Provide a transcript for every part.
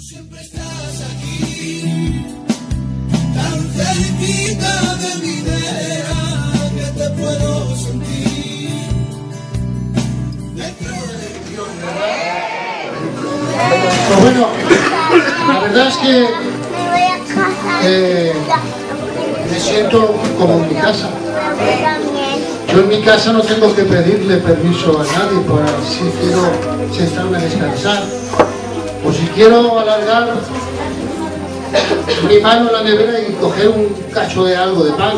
siempre estás aquí, tan cerquita de mi idea, que te puedo sentir dentro de ti. Pues bueno, la verdad es que me siento como en mi casa. Yo en mi casa no tengo que pedirle permiso a nadie para si quiero sentarme a descansar o si quiero alargar mi mano en la nevera y coger un cacho de algo de pan.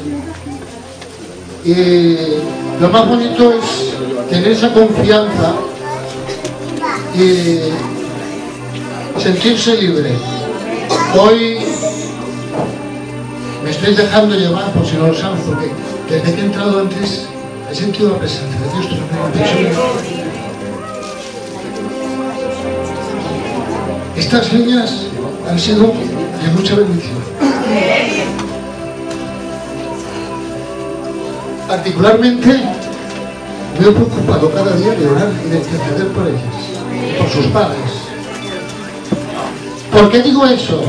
Y lo más bonito es tener esa confianza y sentirse libre. Hoy me estoy dejando llevar, por si no lo sabes, porque desde que he entrado antes he sentido la presencia de Dios. Estas niñas han sido de mucha bendición. Particularmente me he preocupado cada día de orar y de interceder por ellas, por sus padres. ¿Por qué digo eso?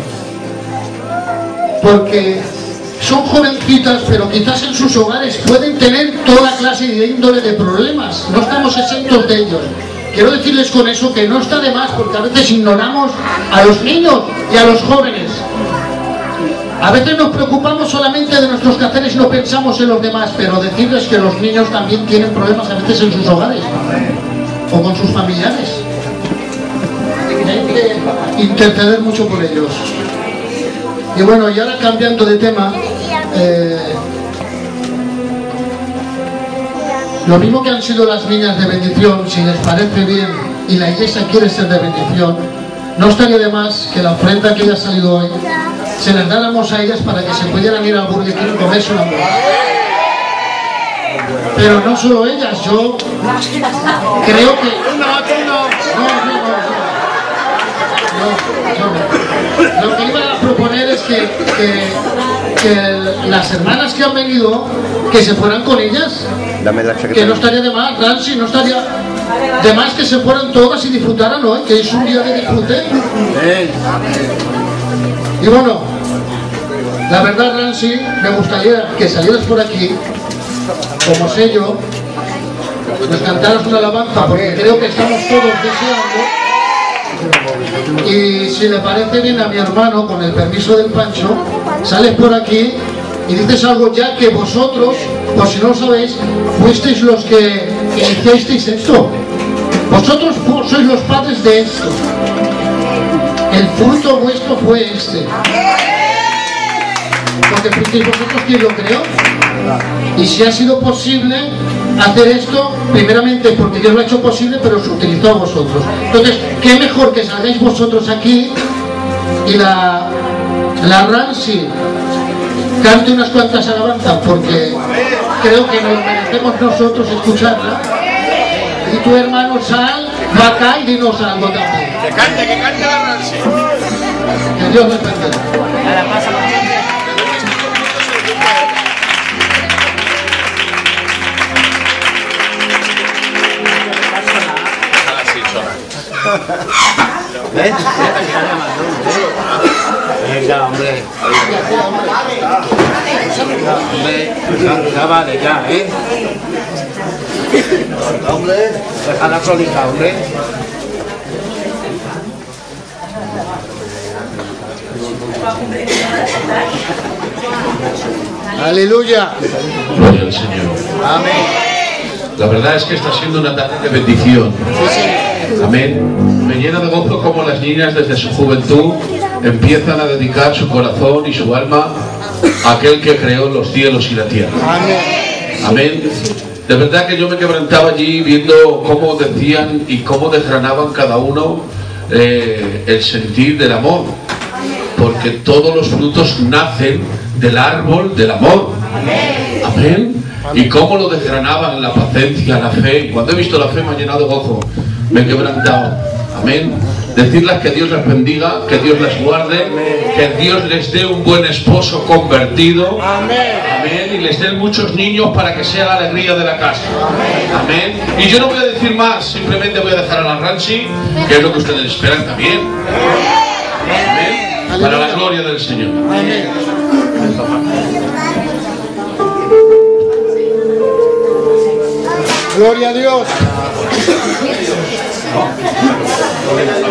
Porque son jovencitas, pero quizás en sus hogares pueden tener toda clase de índole de problemas. No estamos exentos de ellos. Quiero decirles con eso que no está de más, porque a veces ignoramos a los niños y a los jóvenes. A veces nos preocupamos solamente de nuestros quehaceres y no pensamos en los demás, pero decirles que los niños también tienen problemas a veces en sus hogares o con sus familiares. Hay que interceder mucho por ellos. Y bueno, y ahora cambiando de tema, lo mismo que han sido las niñas de bendición, si les parece bien y la iglesia quiere ser de bendición, no estaría de más que la ofrenda que haya salido hoy se las dáramos a ellas para que se pudieran ir al Burger King y comerse una hamburguesa. Pero no solo ellas, yo creo que... Lo que iba a proponer es que las hermanas que han venido, que se fueran con ellas, que no estaría de más, Rancy, no estaría de más que se fueran todas y disfrutaran hoy, que es un día de disfrute. Y bueno, la verdad, Rancy, me gustaría que salieras por aquí, como sello, nos cantaras una alabanza, porque creo que estamos todos deseando. Y si le parece bien a mi hermano, con el permiso del Pancho, sales por aquí y dices algo, ya que vosotros, por si no lo sabéis, fuisteis los que iniciasteis esto. Vosotros sois los padres de esto. El fruto vuestro fue este. Porque fuisteis vosotros quien lo creó. Y si ha sido posible hacer esto, primeramente porque Dios lo ha hecho posible, pero os utilizó a vosotros. Entonces, qué mejor que salgáis vosotros aquí y la Rancy cante unas cuantas alabanzas, porque creo que nos merecemos nosotros escucharla. Y tu hermano sal, va acá y dinos algo también. Que cante la Rancy. Que Dios les bendiga. Venga, hombre. Hombre, ya vale, ya, Hombre, déjala solita, hombre. Aleluya. Gloria al Señor. Amén. La verdad es que está siendo una tarde de bendición. Amén. Me llena de gozo como las niñas desde su juventud empiezan a dedicar su corazón y su alma a aquel que creó los cielos y la tierra. Amén. De verdad que yo me quebrantaba allí viendo cómo decían y cómo desgranaban cada uno el sentir del amor. Porque todos los frutos nacen del árbol del amor. Amén. Y cómo lo desgranaban, la paciencia, la fe. Y cuando he visto la fe me ha llenado de gozo. Me he quebrantado. Amén. decirles que Dios les bendiga, que Dios les guarde, que Dios les dé un buen esposo convertido. Amén. Y les dé muchos niños para que sea la alegría de la casa. Amén. Y yo no voy a decir más, simplemente voy a dejar a la Ranchi, que es lo que ustedes esperan también. Amén. Para la gloria del Señor. Amén. Gloria a Dios.